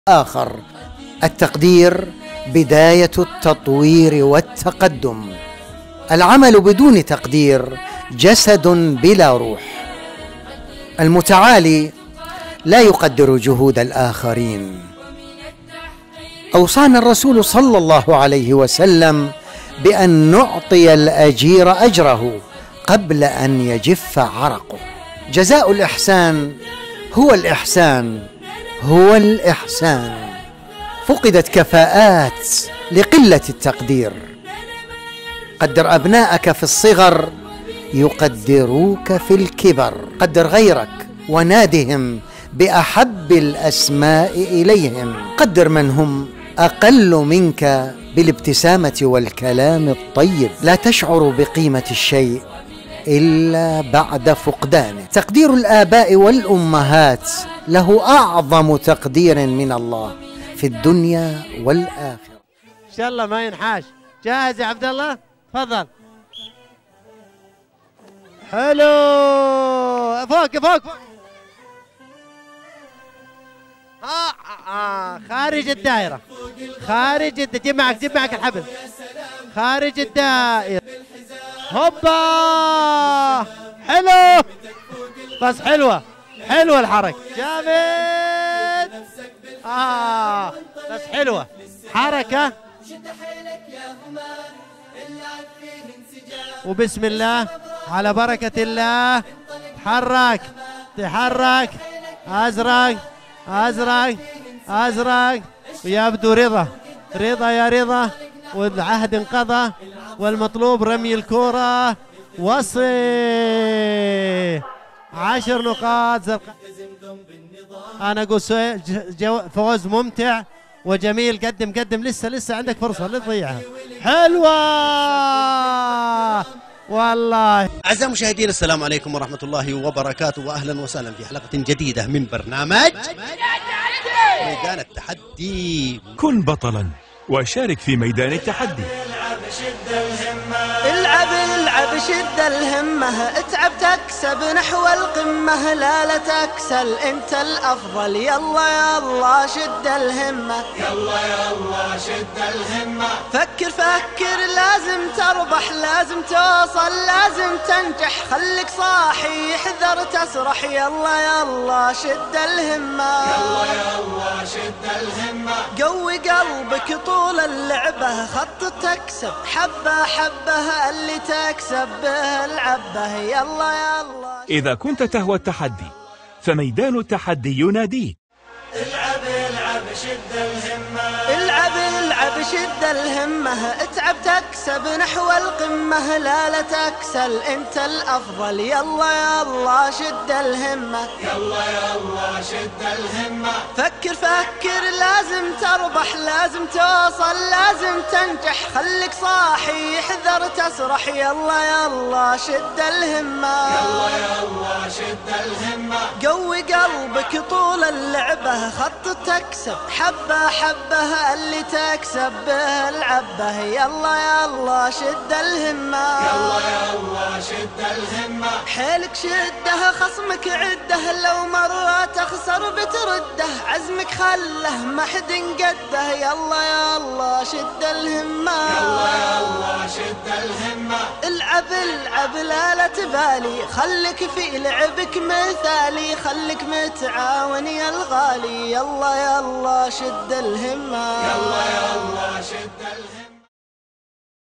آخر. التقدير بداية التطوير والتقدم. العمل بدون تقدير جسد بلا روح. المتعالي لا يقدر جهود الآخرين. أوصانا الرسول صلى الله عليه وسلم بأن نعطي الأجير أجره قبل أن يجف عرقه. جزاء الإحسان هو الإحسان، هو الإحسان. فقدت كفاءات لقلة التقدير. قدر أبناءك في الصغر يقدروك في الكبر. قدر غيرك ونادهم بأحب الأسماء إليهم. قدر من هم أقل منك بالابتسامة والكلام الطيب. لا تشعر بقيمة الشيء إلا بعد فقدانه. تقدير الآباء والأمهات له أعظم تقدير من الله في الدنيا والآخرة. إن شاء الله ما ينحاش. جاهز يا عبد الله؟ تفضل. حلو. فوق فوق فوق. خارج الدائرة. جيب معك الحبل. خارج الدائرة. هوبا. حلو. بس حلوة الحركة. جامد. بس حلوة حركة. وبسم الله على بركة الله. تحرك. أزرق ويبدو رضا يا رضا. والعهد انقضى والمطلوب رمي الكرة. وصي 10 نقاط زرقاء. أنا أقول فوز ممتع وجميل. قدم لسه عندك فرصة لا تضيعها. حلوة والله. أعزائي المشاهدين، السلام عليكم ورحمة الله وبركاته، وأهلا وسهلا في حلقة جديدة من برنامج ميدان التحدي. كن بطلا وشارك في ميدان التحدي. العب شد الهمة، اتعب تكسب نحو القمة، لا تكسل انت الافضل. يلا شد الهمة، يلا شد الهمة. فكر لازم تربح، لازم توصل، لازم تنجح. خليك صاحي احذر تسرح. يلا شد الهمة، يلا شد الهمة. قوي قلبك طول اللعبة، خط تكسب حبة اللي تكسب به العبه. يلا إذا كنت تهوى التحدي فميدان التحدي يناديك. العب شد الهمة، العب شد الهمة. اتعب تكسب نحو القمة، لا تكسل انت الافضل. يلا شد الهمة، يلا شد الهمة. فكر لازم تربح، لازم توصل، لازم تنجح. خليك صاحي احذر تسرح. يلا شد الهمة، يلا شد الهمة. قوي قلبك طول اللعبة، خط تكسب حبة اللي تكسب به العبه. يلا شد الهمة، يلا شد الهمة. حيلك شده خصمك عده، لو مرة تخسر بترده. عزمك خله ما حد قده. يلا شد الهمة، يلا شد الهمة. العب لا تبالي، خليك في لعبك مثالي. خليك متعاون يا الغالي. يلا شد الهمة، يلا شد الهمة.